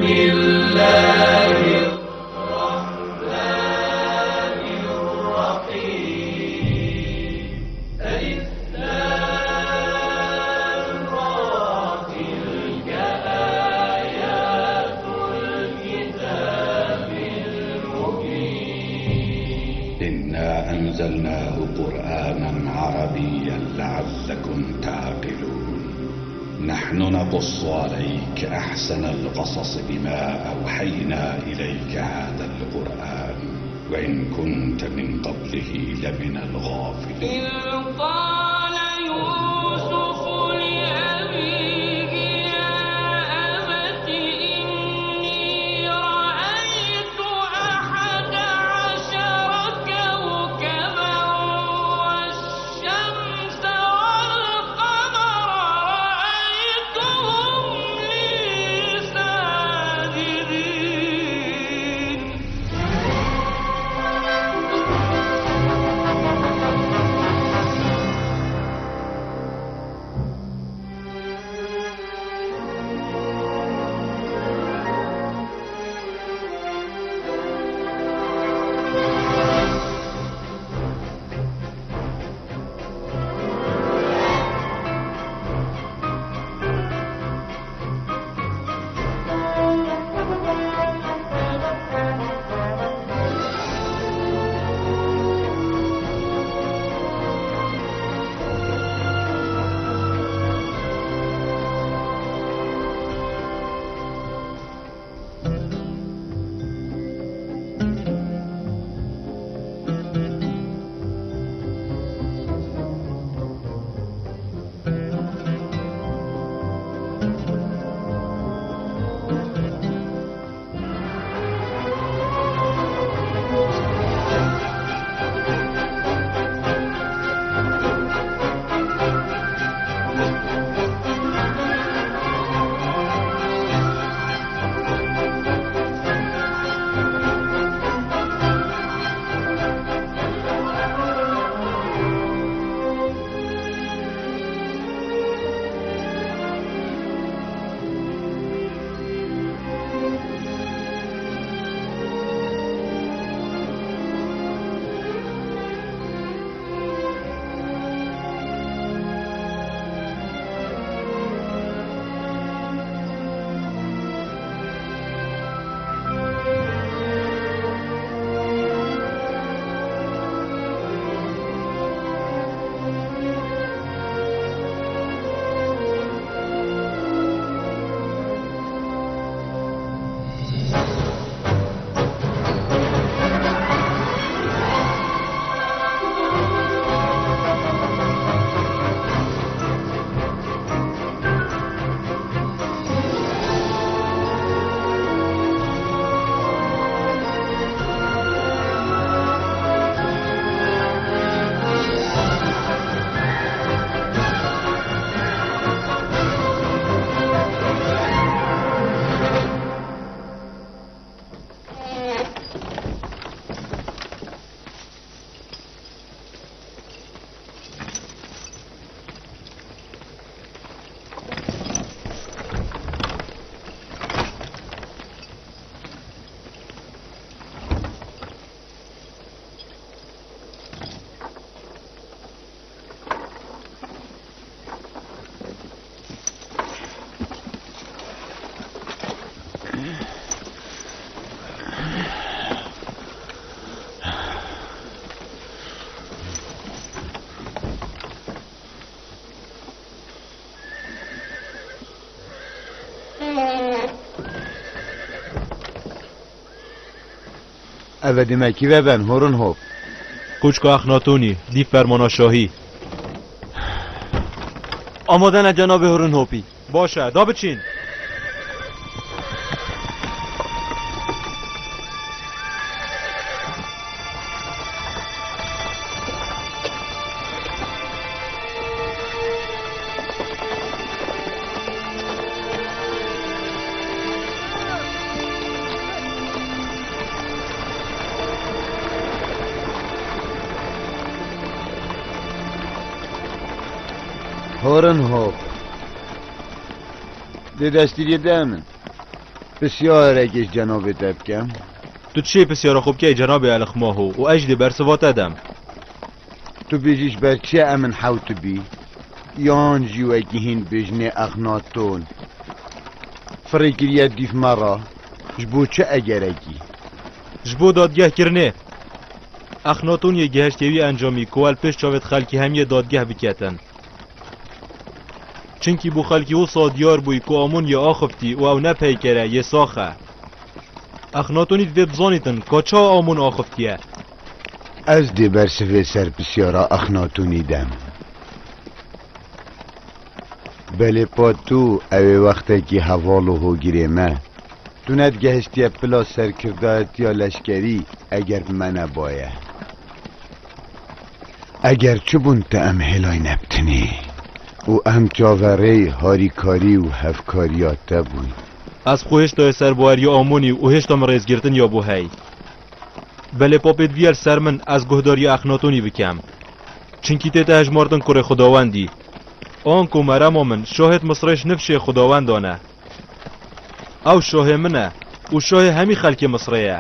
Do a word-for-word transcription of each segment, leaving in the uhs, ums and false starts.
أنزلناه قرآنا عربيا لعلكم تعقلون. نحن نقص عليك أحسن القصص بما أوحينا إليك هذا القرآن وإن كنت من قبله لمن الغافلين. Evvedimeki ve ben Horunhop. کوچکو اخناتونی دی فرمانا شاهی. آماده نه جناب هورونهوپی. باشه دا بچین. Horunhop. Dedestiriye demin. بسیار اگه جناب دبکم. تو چی بسیار خوب که جناب الخماهو و اجدی برسوات ادم. تو بیجیش بر چه امن حوت بی؟ یان جیو اگهین بجنه اخناتون فریگریت دیف مرا جبو چه اگر اگی؟ جبو دادگه کرنه اخناتون یه گهشتیوی انجامی کوال پیش چاوت خلکی هم یه دادگه بکتن چنکی بو خلکی و صادیار بوی که آمون یه آخفتی و او نپیکره یه ساخه اخناتونیت وی بزانیتن که چا آمون آخفتیه از دی برسفه سر بسیارا اخناتونی دم بله پا تو اوی وقتا که حوالو هو گیره ما تو ند گهشتی پلا سر کردایت یا لشکری اگر من بایه اگر چبون تا ام هلای نبتنی و ام چاوره هاریکاری و هفکاریات تبوی از خویش تا سر بواری آمونی و هشت هم ریز گرتن یا بو هی بله پاپت ویر سر من از گهداری اخناتونی بکم چنکی تیتا هجمارتن کره خداوندی آن کو مرم من شاهد مصرش نفشه خداوندانه او شاه منه و شاه همی خلک مصریه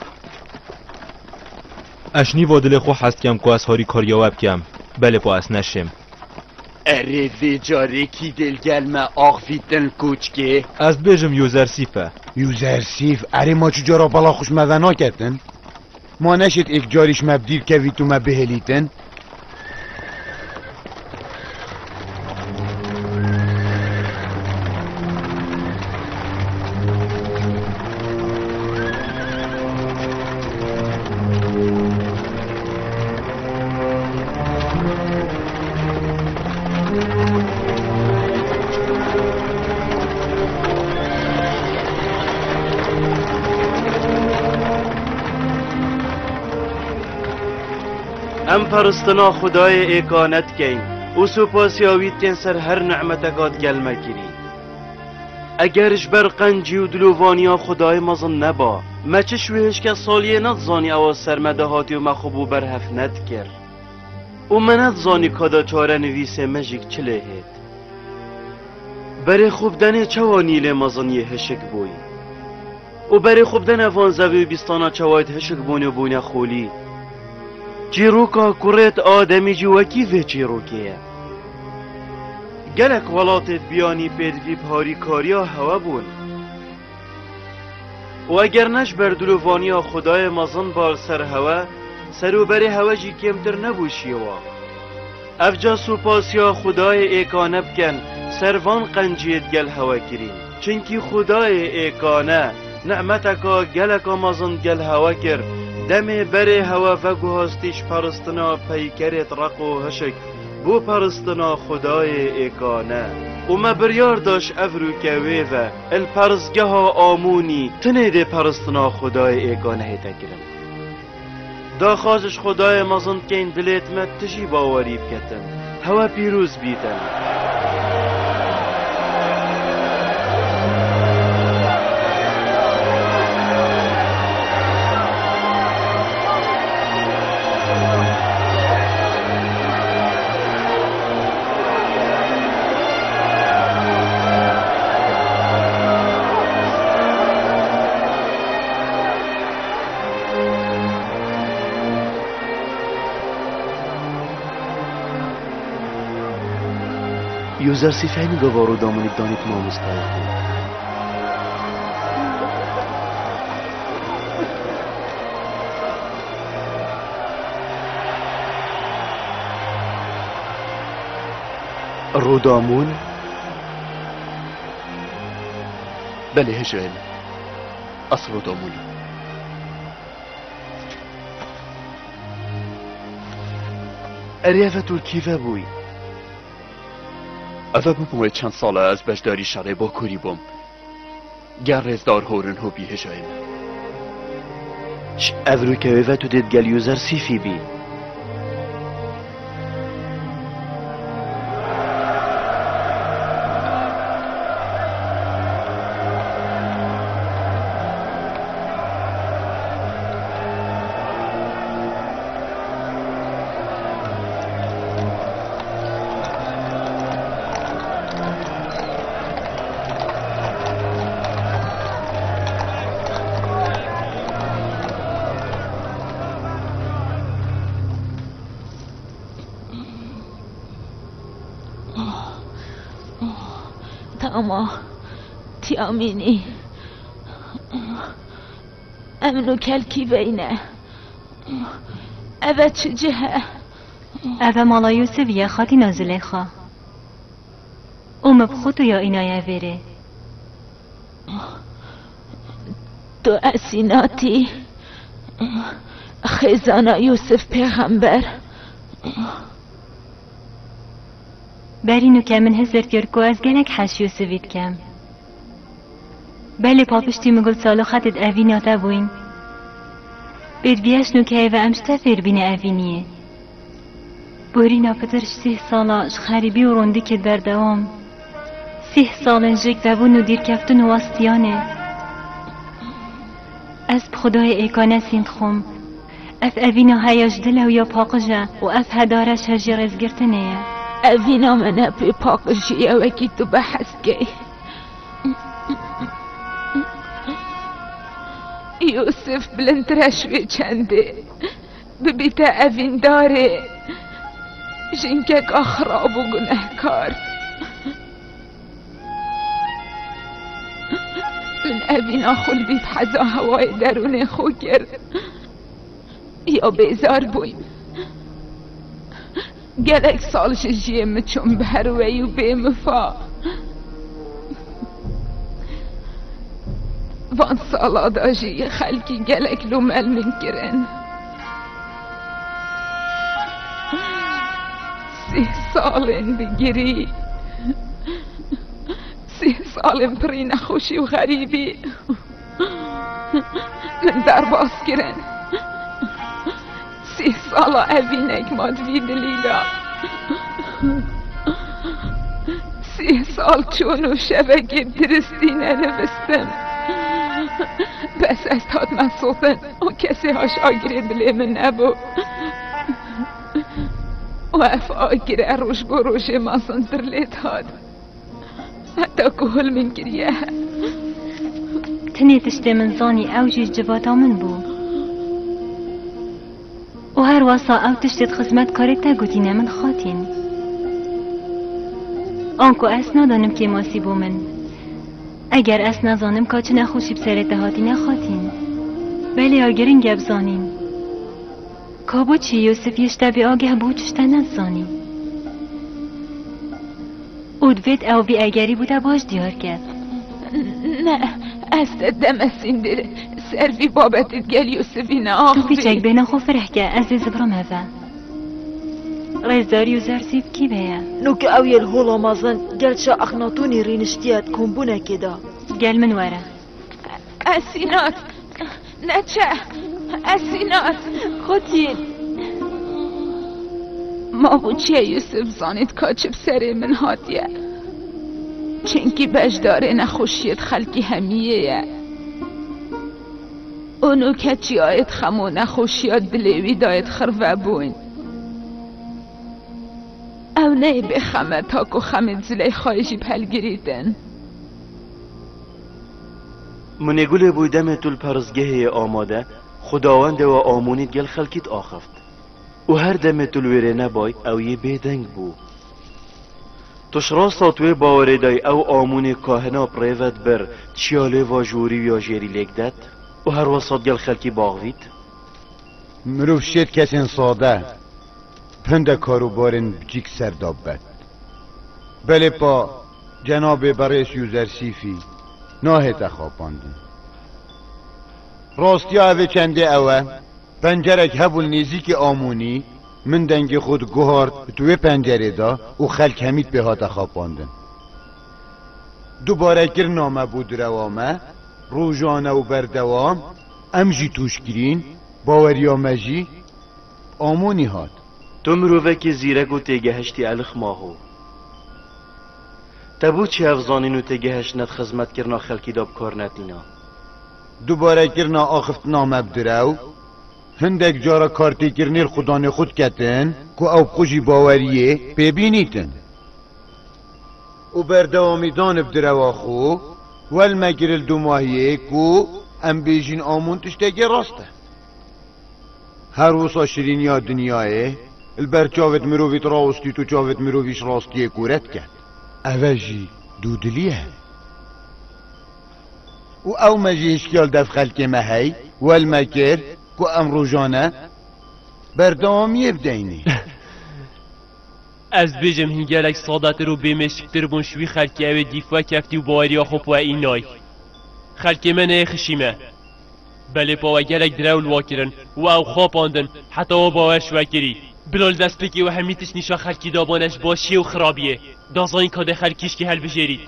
اشنی و دل خو حست کم که از هاری کاریاوب کم بله پا از نشم اره وی جاره کی دلگل ما آخفیتن کوچکه از بیجم یوزر سیفه یوزر سیف اره ما چو جارا بالا خوش مدنا کتن ما نشد ایک جاریش مبدیر کوی تو ما بهلیتن ام پرستنا خدای اکانت کن و سپاسیاویت کن سر هر نعمتکات گلمه کری اگرش بر قنجی و دلووانیا خدای مازن نبا ما چه شویش که سالیه نتزانی او سرمده هاتی و مخوبو بر هفنت کر و من نتزانی کدا چاره نویسه مجیک چله هید بره خوب دنه چوانیل مازن یه هشک بوی و بره خوب دنه وانزوی و بیستانا چواید هشک بونی و بونه خولی چیروکا کرت آدمی جوکی و چیروکیه گلک ولاتت بیانی پیدوی بهاری کاریا هوا بون و اگر نش بردلووانیا خدای مازن بال سر هوا سرو بری هوا جی کمتر نبوشیوا افجا سوپاسیا خدای اکانه بکن سروان قنجیت گل هوا کرین چنکی خدای اکانه نعمتکا گلکا مازن گل هوا کر دم بره هوا و گوهستیش پرستنا پیکرت رق و هشک بو پرستنا خدای اکانه و ما بریار داشت افرو کوی و الپرزگه ها آمونی تنه ده پرستنا خدای اکانه تکرم دا خواهش خدای مازن کن دلیت مد تشی باوری بکتن هوا پیروز بیتن یوزر سیفینی گوارو دامنی دانیت ما مستعد بود رودامون بله هجایل اصل رودامون اریافت الکیفه بوی اوه بموی چند ساله از بجداری شره با کوری بوم گر رزدار هورن هو بیه جایل چه اولو که اوه تو دید گل یوزر سیفی بی اما تیامینی امنو کلکی بینه اوه چه جهه اوه مالا یوسف یه خاطی نازله خواه اوم بخوتو یا اینای ویره تو اسیناتی خیزانا یوسف پیغمبر برینو که من هزر کرد که از گلک حش یوسفید کم بله پاپشتی مگل سالو خطت اویناتا بوین بید بیاشنو که ایوه امشتا فیر بینه اوینیه بورینا پترش سه سالا خریبی و روندی که در دوام سه سال جک دبون و دیر کفتون و واستیانه از بخدای ایکانه سیند خوم اف اوینا هیاج دله و یا پاقجه و اف هدارش هجی رزگرتنه اوینا منه پی پاقجیه وکی تو بحث گی یوسف بلندرشوی چنده ببیت اوین داره جنکک اخراب و گنهکار من اوینا خل بیت حزا هوای درون خو کرد یا بیزار بویم گلک سال شجیم چون بهروی و بیمفا وان سالا داجی خلکی گلک لومل من کرن سی سالن بگیری سی سالن پری نخوشی و غریبی من در باز کرن سی سالا اوینک مادوی دلیلا سی سال چون و شبکه درستینه نوستم بس از تاد من صوتن و کسی هاش آگره دلی من نبو و اف آگره روش گو روش ما سنتر لیت هاد حتی کهل من کریه تنی تشتی من زانی او جیج جواتا من بو و هر واسا او تشتید خزمت کاری تا گوتینه من خاتین آنکو اس ندانم که ماسی بو من اگر اس نزانم که چه نخوشی بسرت دهاتی نخاتین بله آگرین گب زانین کابو چی یوسف یشتا بی آگه بو چشتا نزانین اودوید او بی اگری بوده باش دیار کرد نه است دمسین در سروی بابتت گل یوسفی نه آخوی تو پیچک بین خو فرح که عزیز برام هفه رزداری و زرسیف کی بیا نو که اوی الهولا مازن گل چا اخناتونی رینشتیت کنبونه که دا گل من وره اسینات نچه اسینات خودین ما بو چیه یوسف زانید کاچب سره من هاتیه چنکی بجداره نخوشیت خلکی همیه اونو کچی آیت خمو نخوشیت دلیوی دایت خروه بوین او نه به خمه تاکو خمه زلی خواهشی پلگریدن منگول بودم تول پرزگه آماده خداوند و آمونید گل خلکیت آخفت و هر دم تول ویره نبای او یه بیدنگ بو توش راستا توی باوره دای او آمون کاهنا پریوت بر چیاله و جوری و جیری لگدت و هر وسط گل خلکی باغوید مروف شید کسین ساده پنده کارو بارن بجیک سرداب بد بله پا جناب برایش یوزر سیفی ناهی تخواباندن راستی اوه چنده اوه پنجرک هبول نیزی آمونی من دنگ خود گوهارد توی پنجره دا و خلک همید به ها تخواباندن دوباره گر نامه بود روامه روزانه و بردوام امجی توش گرین باوریامجی آمونی هاد تو مروفه که زیرک و تیگهشتی الخ ماهو تبو چی افزانین و تیگهش ند خزمت کرنا خلکی داب کار ندینا دوباره کرنا آخفت نامه بدرو هندک جارا کارتی کرنیر خودان خود کتن که او خوشی باوریه ببینیتن و بردوامی دان بدرو آخو والمگرل دو ماهیه که ام بیجین آمون تشتگه راسته هر وصا شیرین یا دنیاه البر چاوت مروویت راستی تو چاوت مروویش راستی کورت کرد اوه جی دودليه و او مجي اشكال دف خلق ما هي والمكر كو امرو جانا بردوام يبديني از بجم هنگلک سادات رو بیمشکتر بون شوی خلکی او دیفا کفتی و باوری خوب و اینای خلکی من خشیمه بله پاو گلک دراول واکرن و او خواب آندن حتی و باورش وکری بلال دست بکی و همیتش نیشا خلکی دابانش باشیه و خرابیه دازاین کاده خلکیش که هل بجرید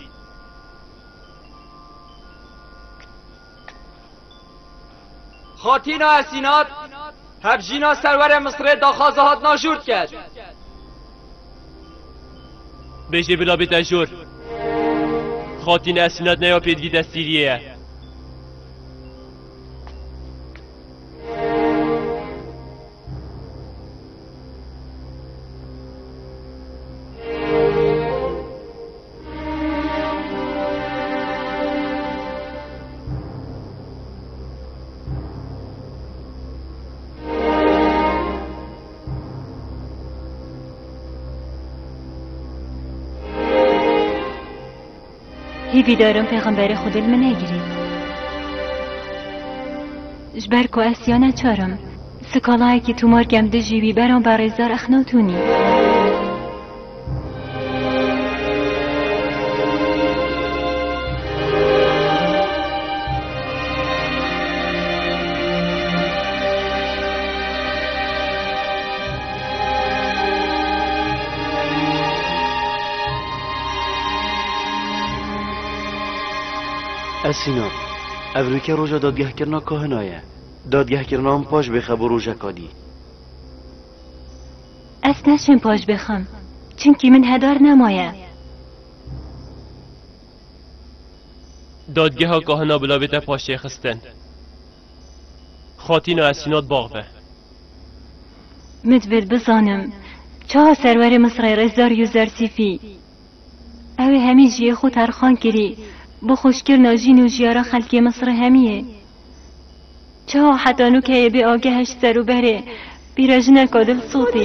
خاتینا اسینات هبجینا سرور مصر داخازه هات ناجورد کرد بشه بلا بتجور خاتین اسینات نیا پیدوی دستیریه هیوی دارم پیغمبر خود من نگیرید جبر کو اسیانه چارم سکالایی که تو مارگم دجیبی برام برزار اخناتونی اسینا افریکا روژا دادگاه کرنا کهنایه دادگاه کرنا هم پاش بخه بو روژا کادی از نشم پاش بخم چونکی من هدار نمایه دادگاه ها کهنا بلا بیتا پاشه خستن خاتین و اسینات باغوه مدبر بزانم چه سرور مصر رزدار یوزر سیفی اوه همی جیه خود ترخان کری بو خوشکرنا جین و جیارا خلکی مصر همیه چه حتی نوکه بی آگهش سر و بره بیرجنه کادل صوتی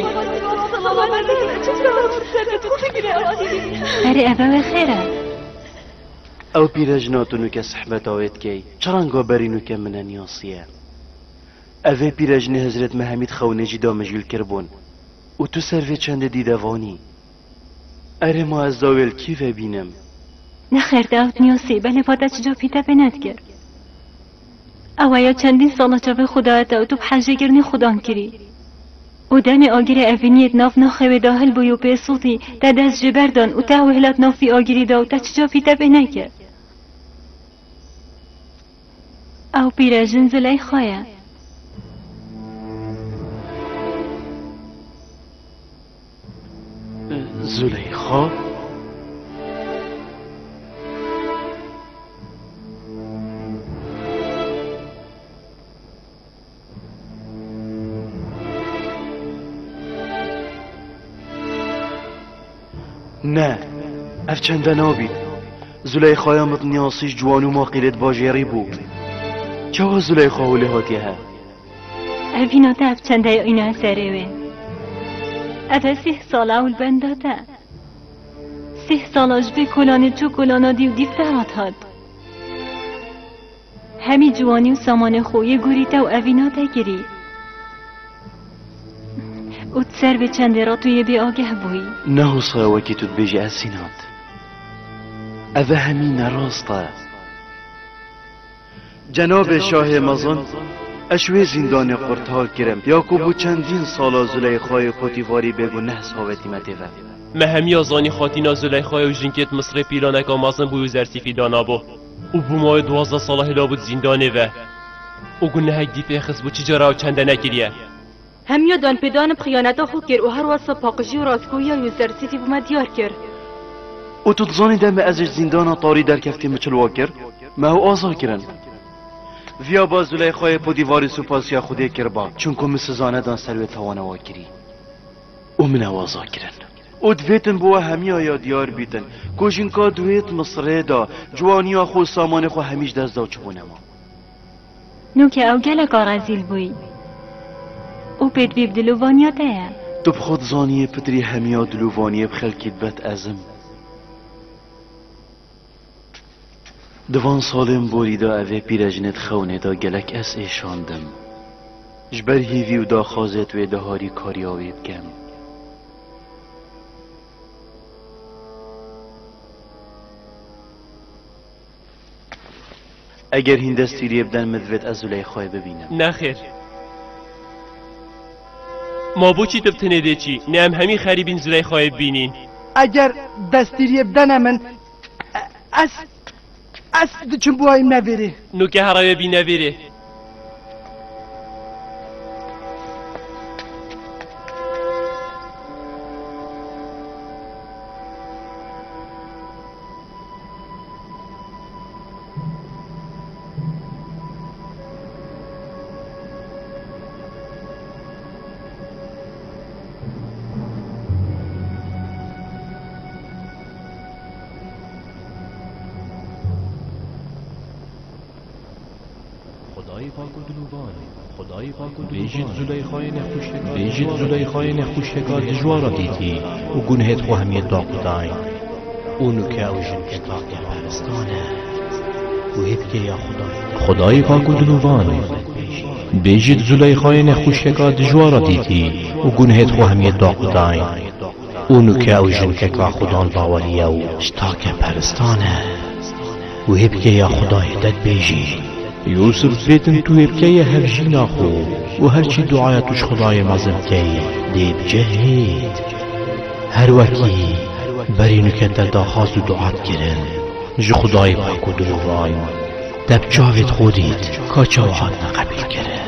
اره اوه خیره او پیرجناتو نوکه صحبت آوید کی چرانگا بری نوکه من نیاسیه اوه پیرجنه حضرت محمد خونه جدا مجیل کربون و تو سروی چند دیدوانی اره ما از داویل کیفه بینم نخیر داوت نیاسی بله بادا چجا پیتا بند گر اوایا چندین سالا چاوه خدا تا تو بحجه گرنی خودان کری و دم آگیر اوینیت ناف ناخوه داخل بویو پی صوتی تا دست جبردان و تا وهلات نافی آگیری داو تا چجا پیتا بند گر او پیراجن زلی خواه زلیخا نه اف چنده نابید زلیخای متنیاسیش جوانو ما قیلت باجیری بو چه زلیخا و لحاتی ها اوینا تا اف چنده اینا سره اوه سه ساله اول بنداته سه سالاش به کلانه چو کلانا دیو دیف هات هاد همی جوانی و سامان خوی گوریتا و اوینا تا گری او تسر به چنده را توی بی آگه بوی نه صاوه که تو بجی اسینات اوه همین راسته جناب شاه مزن اشوی زندان قرطال کرم یاکو بو چندین سالا زلیخای قطیواری بگو نه صحابتی متیوه مهمی آزانی خاتینا زلیخای و جنکت مصر پیلانک آمازن بویو زرسیفی دانابو او بو ماه دوازده ساله هلا بود زندانه و او گو نهک دیپه خس بو چی جارا و چنده نکریه همیا دان پیدان خیانتا خود کر و هر واسه پاقجی و راستگویی یو زرسیفی بو ما دیار کر او تو تزانی دم ازش زندان طاری در کفتی مچل واکر ما هو آزا کرن ویا با زلیخای پو دیواری سپاسیا خوده کربا چون که مثل زانه دان سروی توانه واکری او من آزا کرن او دویتن بوا همی آیا دیار بیتن کوشن که دویت مصره دا جوانی ها خود سامان خو همیش دست دا چبونه ما نو که او گله کارازیل بوی او پید بیب دلووانیا تایه تو بخود زانیه پتری همیا دلووانیه بخلکیت بات ازم دوان سالم بوریدا اوه پیرجنت خونه دا گلک اس ایشاندم جبر هیوی و دا خازت و دهاری کاریاوی بکم اگر هندستیری بدن مدوید از زلیخای ببینم نخیر ما بو چی تبتنه ده چی نم همی خریبین زلیخای ببینین اگر دستیری بدن من از از چون بوایم نویره نو که هرای بی نویره بیجید زلیخای نخوشگاه دجوارا دیتی و گنهت خو همی داقودای اونو که او جن که تاقی پرستانه و هید که یا خدای خدای پاک و دلوان بیجید زلیخای نخوشگاه دجوارا دیتی و گنهت خو همی داقودای اونو که او جن که خدان باوریه و اشتاک پرستانه و هید که یا خدای دد بیجید یوسف بیتن تو ابکی هفجینا خو و هرچی دعای توش خدای مزم کی دیب جهید هر وکی برینو که دا خواست و دعات کرن جو خدای پاک و دلوان دب جاوید خودید کاچا وعاد نقبیل کرن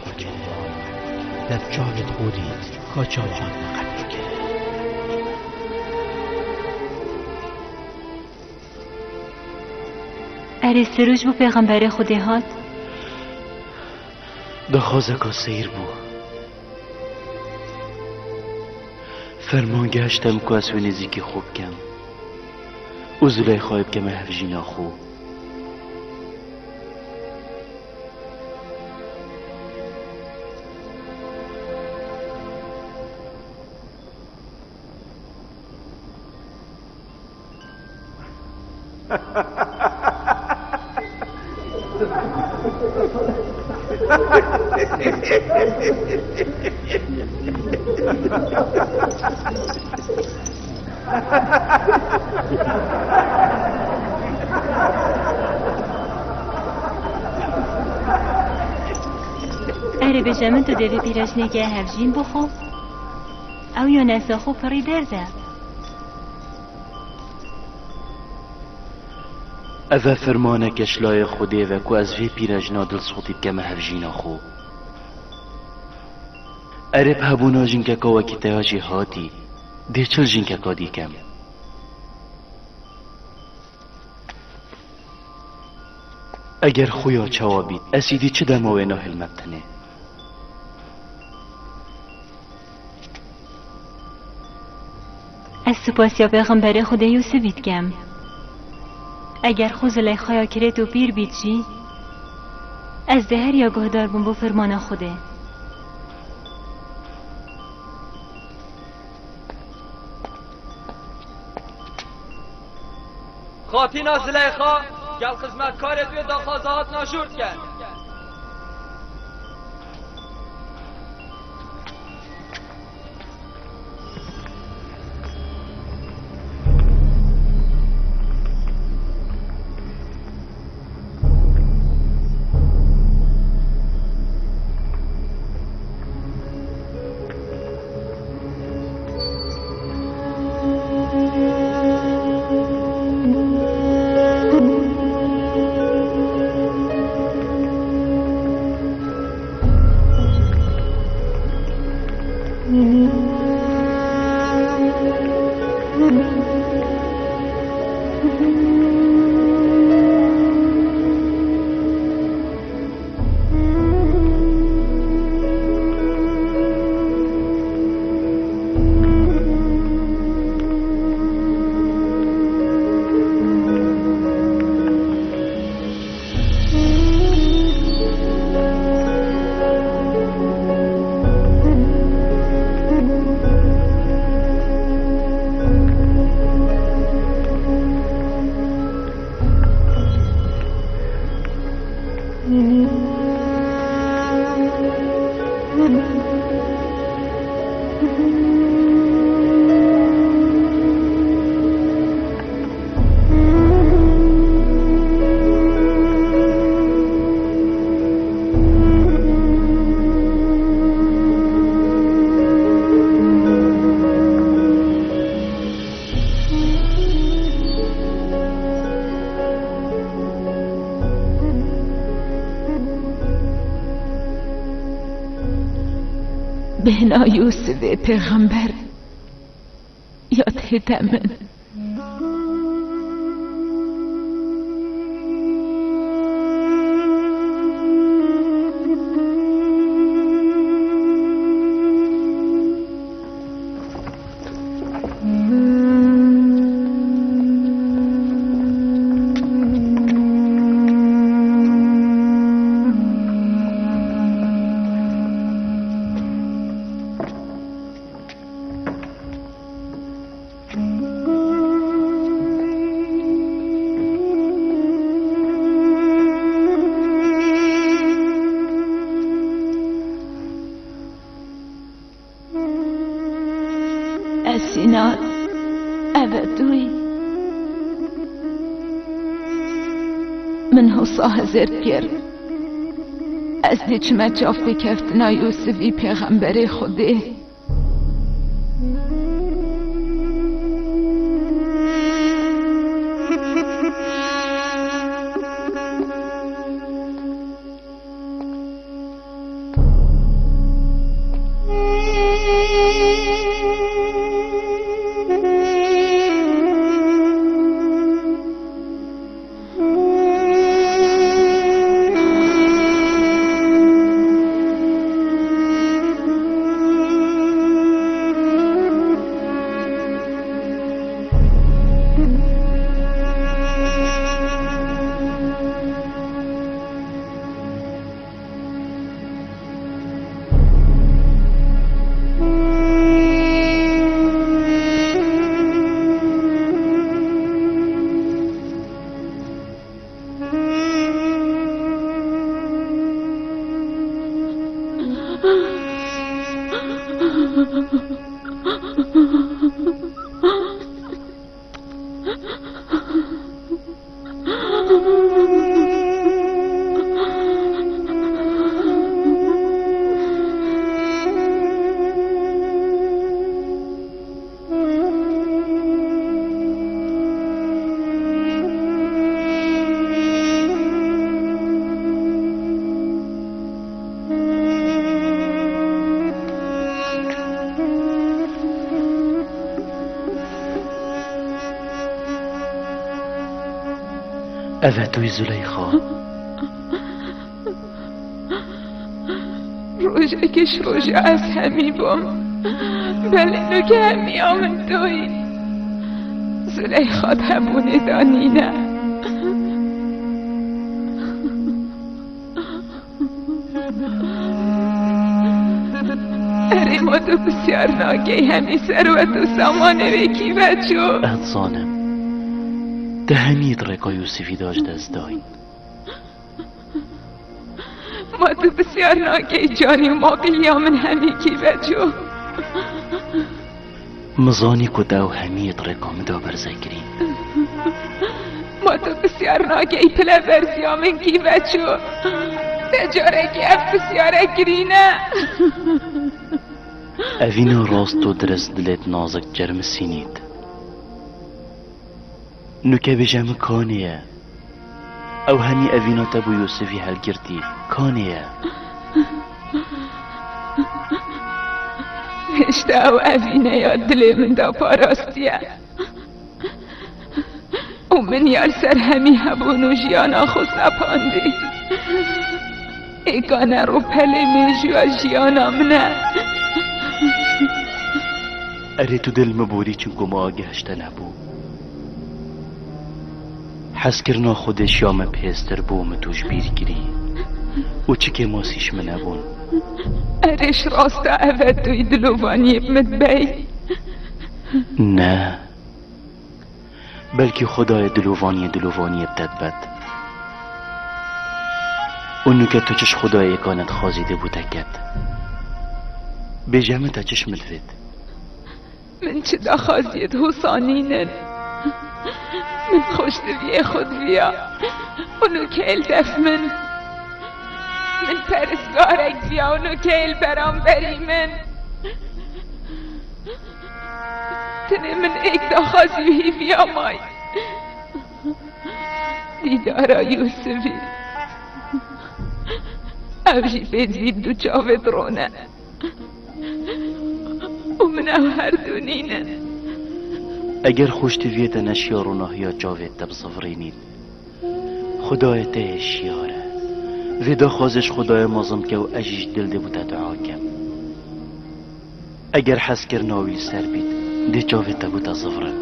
دب جاوید خودید کاچا وعاد نقبیل کرن اره سروش بو پیغمبر خودی هات دا خوازه که سیر بو فرمان گشتم که از نزیکی خوب کم و زلای خواهب کم هفجینا خو اره بجمن تو دوی پیرش نگه هفجین بخو او یا نسا خو پری درده اوه فرمانه کشلای خوده و که از وی پیرجنا دل صوتی بکم هفجینا خو اره بهبونا جنکه که وکی تیاجی هاتی ده چل جنکه که دی کم اگر خویا چوابید اسیدی چه دماوی ناهل مبتنه از سپاسیا پیغمبر خدا یوسف بید کم اگر خوز لای خوایا کرد و پیر بید جی از دهر یا گهدار بون با فرمان خوده خاتینا زلیخا گل خدمتکار توی داخازهات ناشورد کرد بهنا یوسف پیغمبر یاد هدمن سینات ابدوی من حسا هزر کرد از دیچ مچاف بکفتنا یوسفی پیغمبر خوده اوه توی زلیخا روژه کش روژه از همی بام بله نو که همی آمن توی زلیخا تبونه دانینه اره ما تو بسیار ناگه همی ثروت و سامانه بکی بچو ادزانم ده همی درکا یوسفی داشت از داین ما تو بسیار ناگه جانی و ماقلی من همی کی بچو مزانی که دو همی درکا مدا برزگرین ما تو بسیار ناگه پله برزی من کی بچو تجاره که اف بسیار گرینه اوینا راست و درست دلت نازک جرم سینید نوکه بجم کانیه او همی اوینا تبو یوسفی هل گرتی کانیه هشتا او اوینا یا دل من دا پاراستیه او من یار سر همی هبونو جیانا خو سپاندی ایگانه رو پله میجوا جیانا منه اره تو دل مبوری چونکو ما آگهشته نبو حس کرنا خودش یا مپیستر بو متوش بیر گیری و چی که ماسیش منبون ارش راستا اوه دوی دلوانی بمد بی نه بلکه خدای دلوانی دلوانی بتد بد اونو که تو چش خدای اکانت خازیده بوده کد بجمع تا چش ملفت من چه دا خازید حسانینن من خوش دویه خود بیا اونو که الدف من من پرستگارک بیا اونو که ال برام بری من تنه من ایک دا خازیوهی بیا مای دیدارا یوسفی اوشی فیدوید دو چاوت رونه و من او هر دونینه اگر خوش دویت نشیار و نهیا جاوید تب صفرینید خدای ته شیاره ویدا خوازش خدای مازم که و اجیش دل ده بوده دعا کم اگر حس کر ناویل سر بید ده جاوید تب بوده صفرن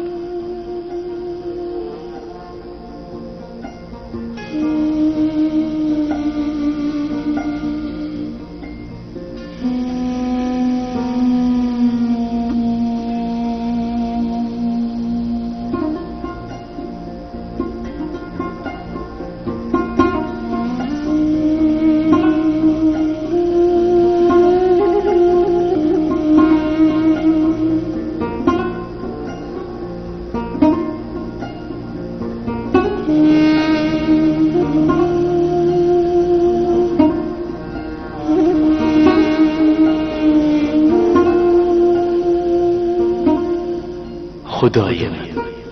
خدای من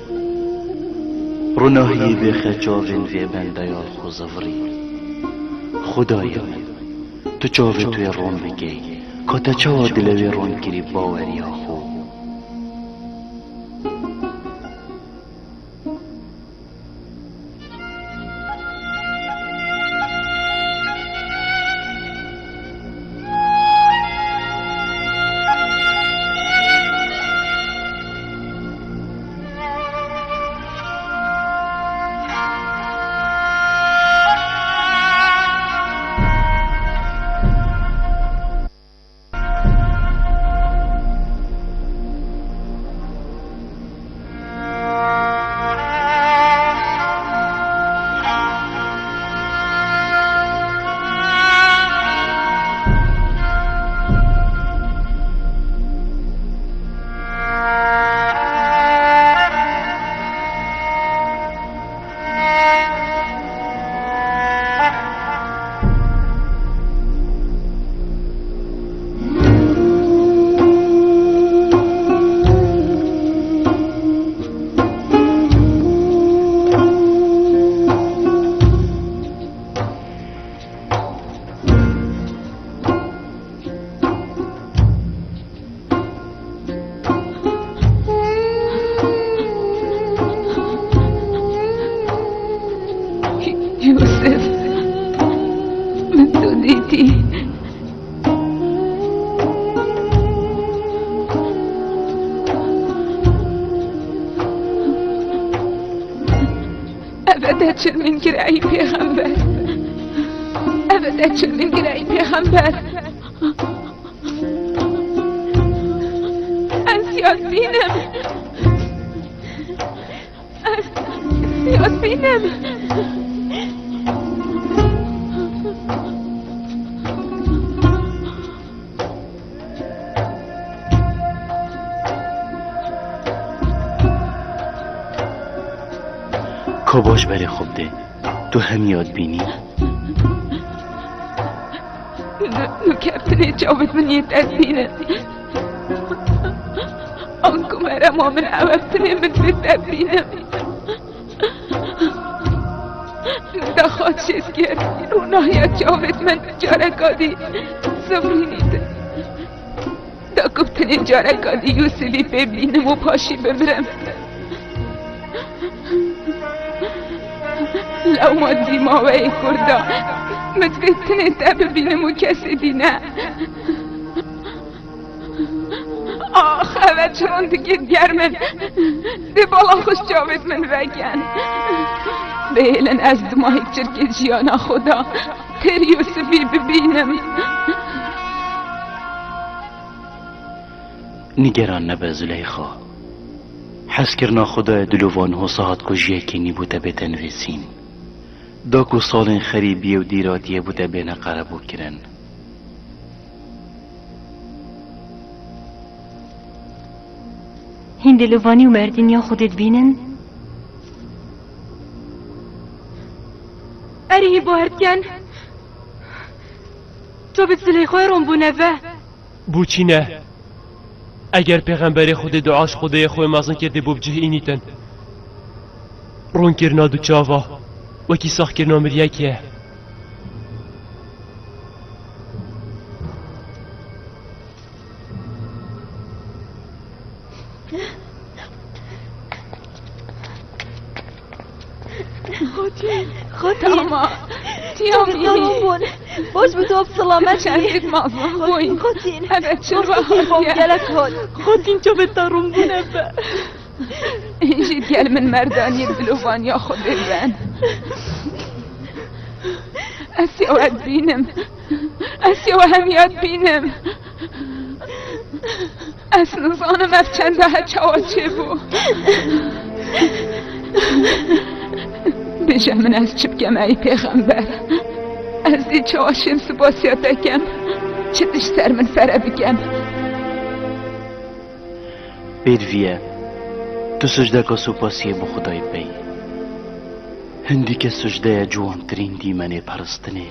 روناهی بخه چاوین وی بندیال خوزوری خدای من تو چاوی توی رون بگی که تا چاوا دلوی رون کری باوری خو چل من گرایی پیغمبر ابدا چل من گرایی پیغمبر از یاد بینم از یاد بینم کاباش بله خوب ده تو هم یاد بینی؟ نو کپتنه جاوت من یه دست بینه آنکو مرا ما من عوفتنه من به دست بینم دا خواهد کرد رو نهایت جاوت من جارکادی زفرینید دا گفتنه جارکادی یوسفی ببینم و پاشی بمرم لو ما دیماوه کردا متفتنه تا ببینم و کسی دینه آخ اوه چرون دگید گرمن ده بالا خوش جاوید من وگن بیلن از دماهی چرک جیانا خدا تر یوسفی ببینم نگران نبه زلیخا حس کرنا خدا دلوان حساعت کجیه که نیبوده بتنویسین داكو صالين خريبية وديراتية بوتا بين قربو كرن هند لوفاني ومردين يا خودت بينن اری باردگن تو به زلیخوی روم بو نوه بوچی نه اگر پیغمبر خود دعاش خدای خوی مازن کرده بو بجه اینیتن رون کرنا دو چاوا وکی ساخ کرنا مریکیه خودین تاما تیامی بون باش بتوب سلامت چندید مازم بوین خودین هبه چرا خودین گلک هاد خودین چو بتارون بونه با اینجید گل من مردانی بلوان یا خود بن اسی اواد بینم اسی و همیاد بینم از نزانم اف چنده ها چوا چه بو بجه من از چه بگم ای پیغمبر از دی چواشم سباسیاتکم چه دش سر من فره بگم بیرویه تو سجده که سپاسیه بو خدای بی هندی که سجده جوان ترین دیمنه پرستنه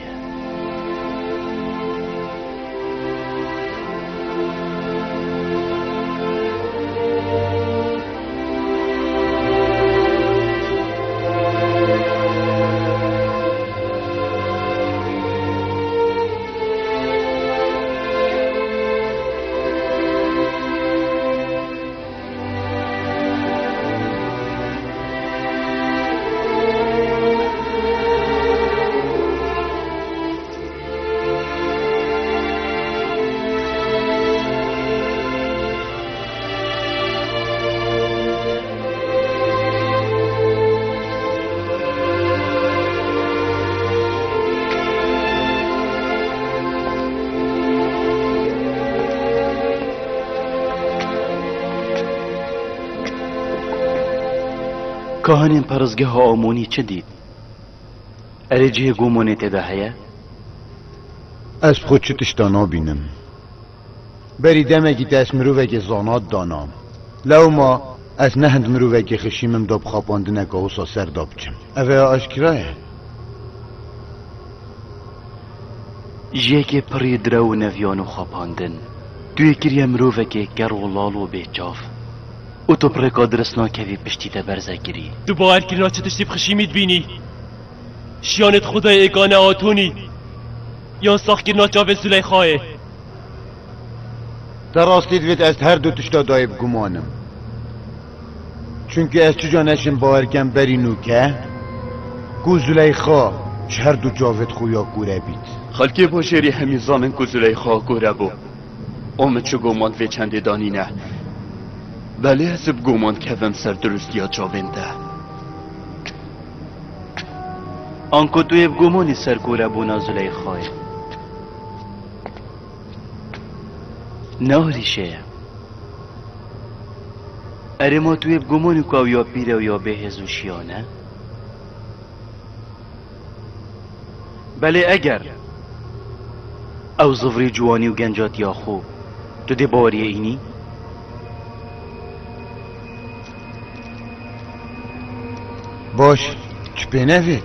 کهانین پرزگه ها آمونی چه دید؟ اره جه گومونه تده هیا؟ از خود چه تشتانا بینم بری دمگی دست مروفه زانات دانام لو ما از نهند مروفه خشیمم داب خوابانده نگاهوسا سر داب چم اوه آشکراه جه که پری درو نویانو خواباندن دوی کریه مروفه که گر و لالو به جاف او تو پرکا درسنا که پشتی تا برزه گیری تو باور کرنا چه تشتی بخشیمید بینی شیانت خدای اگانه آتونی یا ساخ کرنا چاوه زلیخواه در راستید وید از هر دو تشتا دایب گمانم چونکه از چجا نشم باورگم بری نوکه گو زلیخا هر دو جاوت خویا گوره بید خلکی باشری همی زامن که زلیخا گوره بو اومد چو گمان وی چنده دانی نه بله حسب گمان کدن سر درستی ها جاونده آنکو توی گمانی سر گوره بونا زلیخای نهریشه اره ما توی گمانی که او یا پیره و یا بهزوشیانه بله اگر او زفری جوانی و گنجات یا خوب تو ده باوری اینی باش چه پینوید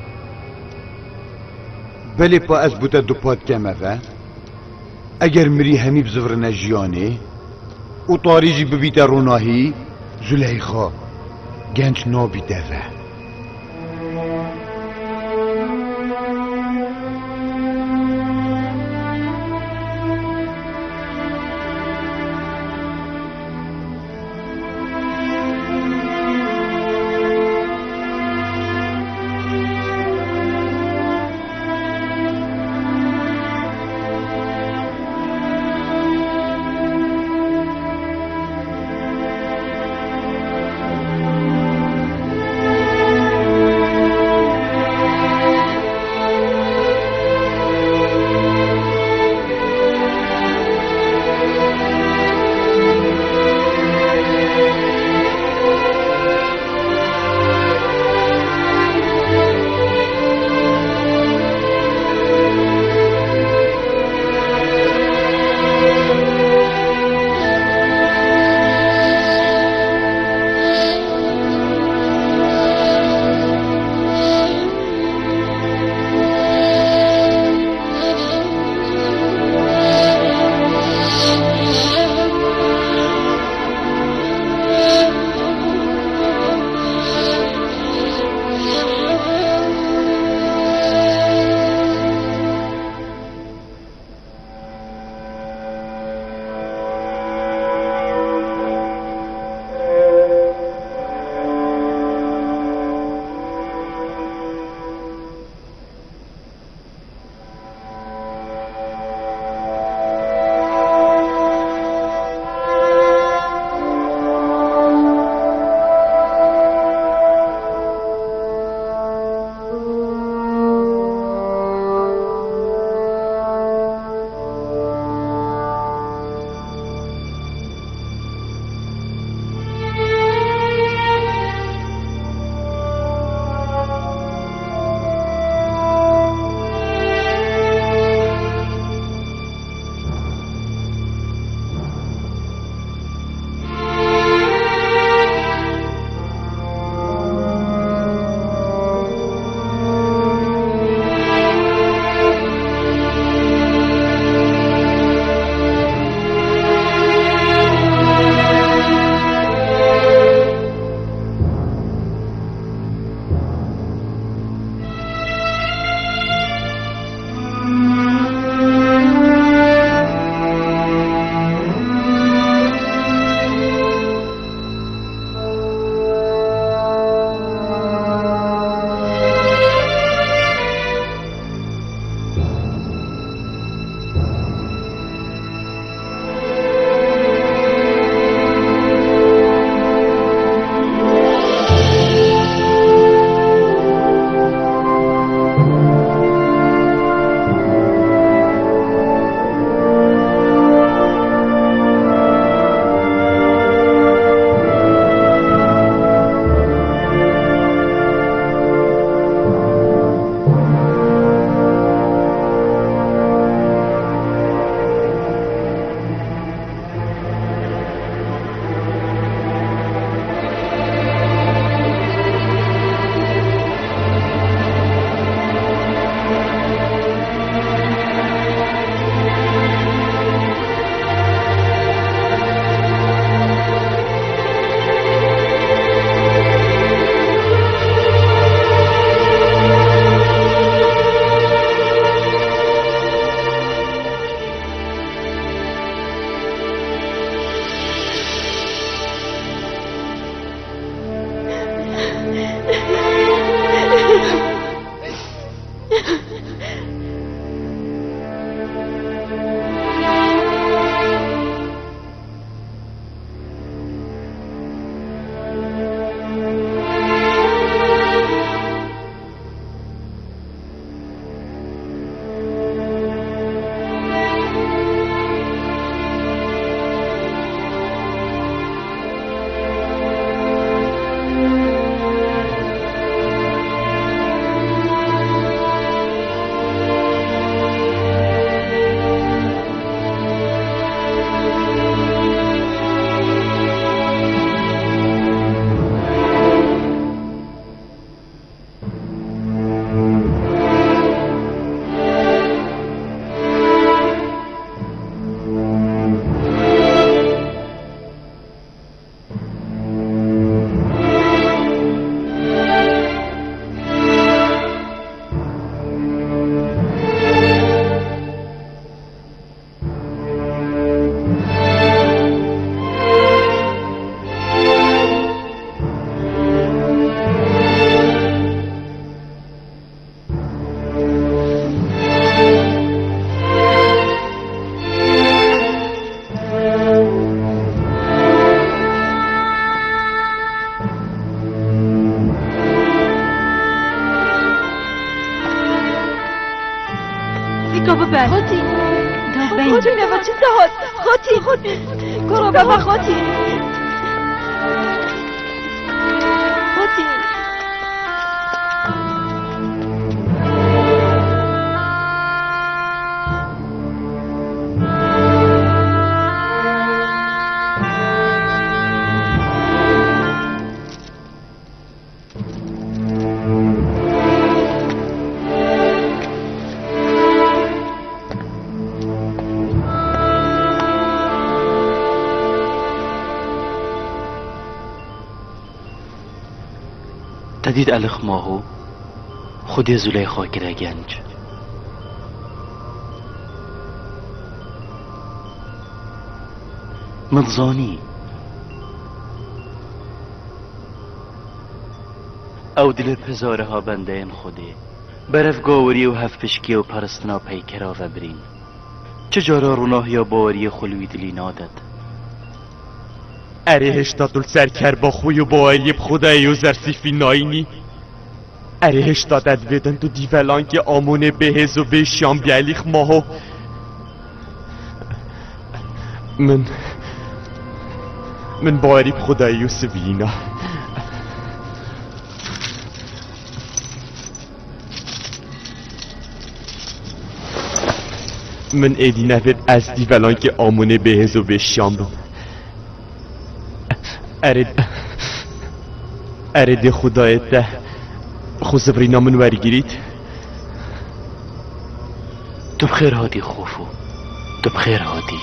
بلی پا از بوده دو پاد کمه اگر مری همی بزفر نجیانه او طاریجی ببیده روناهی زلیخا گنج نابیده و که ببن خوتی دابین خوتی نوا چی دهات خوتی خوتی کرو بابا خوتی خوتی تدید الخ ماهو خودی زلیخا کرا گنج متظانی او دل پزاره ها بنده این خودی برف گاوری و هف پشکی و پرستنا پیکرا و برین چجارا روناه یا باوری خلوی دلی نادد اره هشتا دل سر کر با خوی و باوری بخدای و زرسیفی ناینی اره هشتا دد ودن تو دیولان که آمونه بهز و به شام بیالیخ ماهو من من باوری بخدای و سوینا من ایدی نفت از دیولان که آمونه بهز و به شام رو ارد ارد خدایت ده خوزبرینا من وری گیرید تو بخیر هادی خوفو تو بخیر هادی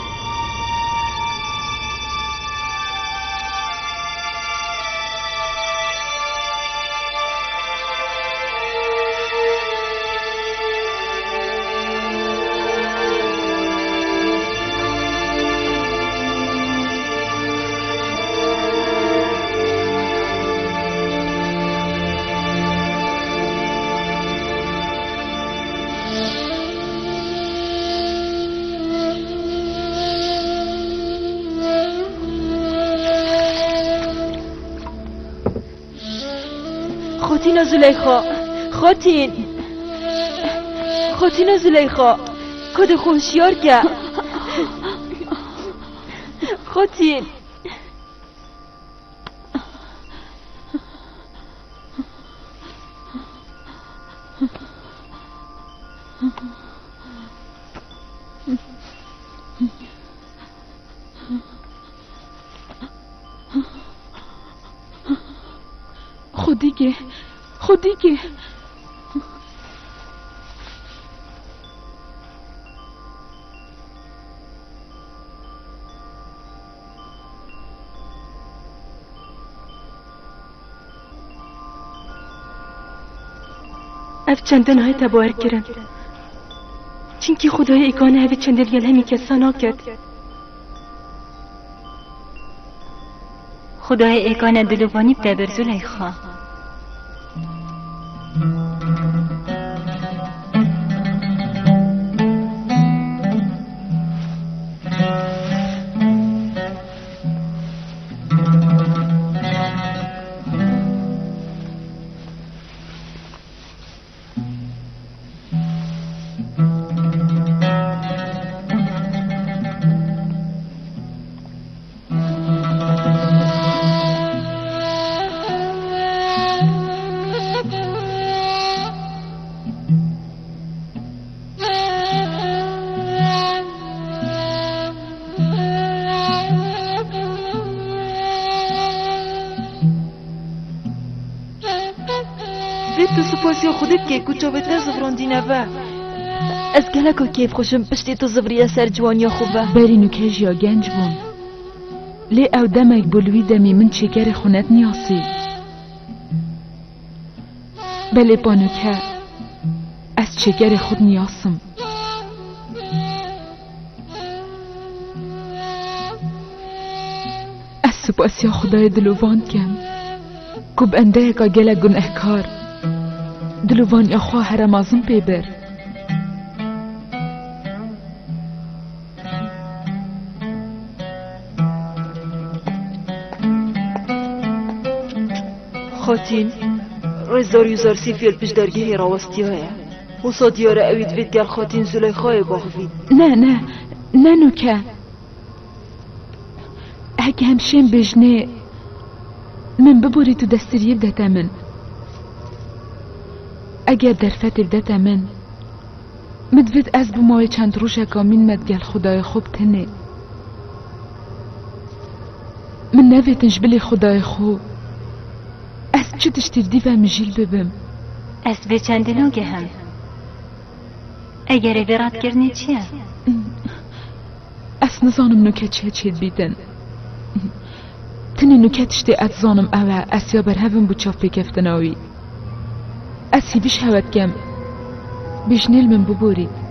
خوتین زلیخا خوتین خوتین زلیخا کد خوشیار که خوتین خودی که خودی که اف چندن های تباور کرن چینکی خدای ایگانه هفه چندل یل همی کسانا کرد خدای ایگانه دلوانی بده زلیخا تو سپاسی خودت که کچاوت نزفراندی نوه از گلکا کیف خوشم پشتی تو زفریه سر جوانی خوبه برینو که جیا گنج بون لی او دمک بلوی دمی من چکر خونت نیاسی بله بانو که از چکر خود نیاسم از سپاسی خدای دلوان کم کب انده که گله گناهکار دلوان یا خواه رمازم پیبر خاتین رزار یوزار سی فیل پیش درگه راوستی های وصا دیاره اوید وید گل خاتین زلیخای باخوید. نه نه نه نوکه اگه همشین بجنه من ببوری تو دستریه بدتا من اگر درفت بدتا من مدوید از بمای چند روشه کامین مدگل خدای خوب تنه من نویتنش بلی خدای خوب از چه تشتی دیو مجیل ببم از به چند نوگه هم اگر برات کرنی چیه؟ از نزانم نوکه چه چید بیدن تنی نوکه تشتی اد زانم اوه از یا بر هفم بچاف بکفتناوی از هی بیش هوت گم بیش نیل من ببوری